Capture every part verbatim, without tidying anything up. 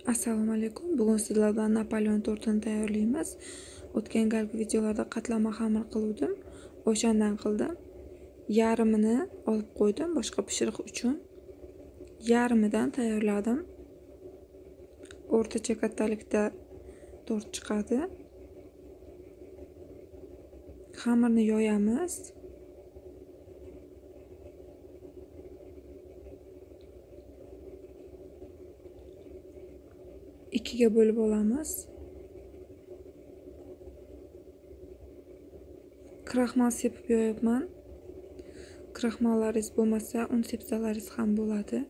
Assalomu alaykum. Bugun sizlar bilan Napoleon tortini tayyorlaymiz. O'tgan galgi videolarda qatlama xamir qildim. O'shandan qildim. Yarmini olib qo'ydim boshqa pishiriq uchun. Yarmidan tayyorladim. O'rtacha kattalikda tort chiqadi. Xamirni yoyamiz. ikkiga bo'lib olamiz. Kraxmal sepib yoyapman. Kraxmallaringiz bo'lmasa, un sepsalaringiz ham bo'ladi.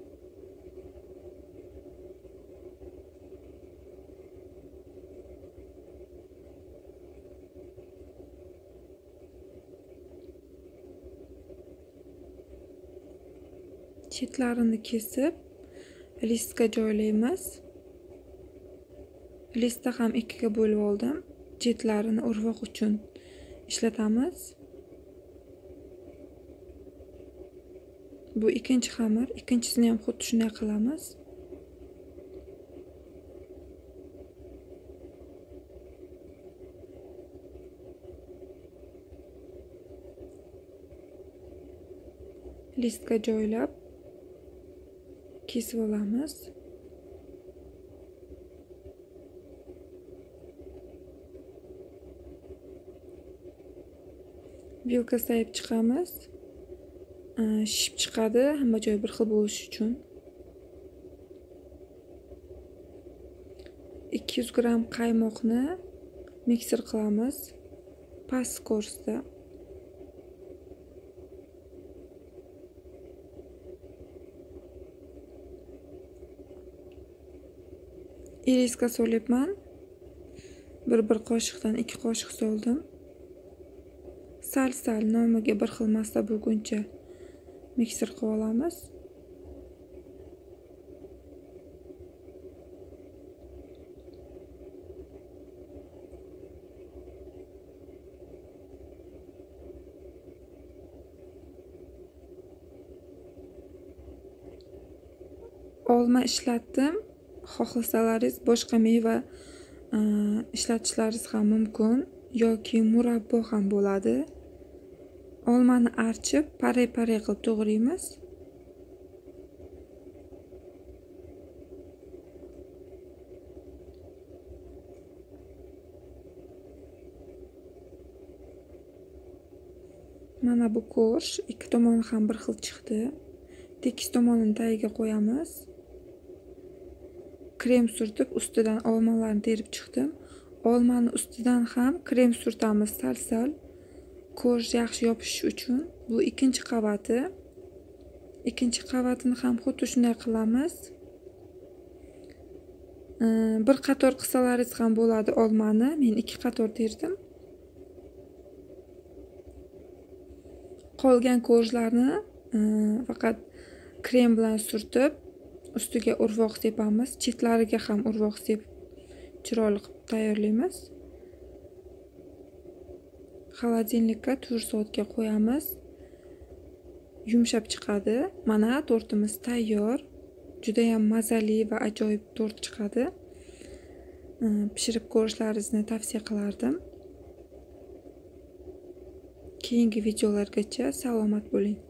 Chetlarini kesib, listga joylaymiz. Listda ham ikkiga bo'lib oldim. Chetlarini urvoq uchun ishlatamiz. Bu ikkinchi xamir, ikkinchisini ham xuddi shunday qilamiz. Listga joylab kesib olamiz. Vilka sayib chiqamiz. Shishib chiqadi, hamma joy bir xil bo'lishi uchun. ikki yuz gramm qaymoqni mikser qilamiz. Past skoroskda. Iriska solyapman. Bir bir qoshiqdan ikki qoshiq soldim. Sal-sal nomiga bir xil massa bo'lguncha mikser qilib olamiz. Olma ishlatdim. Xohlasalaringiz boshqa meva ishlatishlaringiz ham mumkin yoki murabbo ham bo'ladi. Olmani archib, pare-pare qilib to'g'raymiz. Mana bu ko'sh, ikki tomoni ham bir xil chiqdi. Tekis tomonini tagiga qo'yamiz. Krem surtib, ustidan olmalarni terib chiqdim. Olmani ustidan ham krem surtamiz sal-sal. Ko'sh yaxshi yopishish uchun. Bu ikkinchi qavati. Ikkinchi qavatini ham xuddi shunday qilamiz. Bir qator qilsalaringiz ham bo'ladi olmani. Men ikki qator terdim. Qolgan ko'shlarni faqat krem bilan surtib, ustiga urvoq sepamiz. Chetlariga ham urvoq sepib chiroyli qilib tayyorlaymiz. Xolodilnikka to'rt soatga qo'yamiz. Yumshab chiqadi. Mana tortimiz tayyor. Juda ham mazali va ajoyib tort chiqadi. Pishirib ko'rishlaringizni tavsiya qilardim. Keyingi videolargacha salomat bo'ling.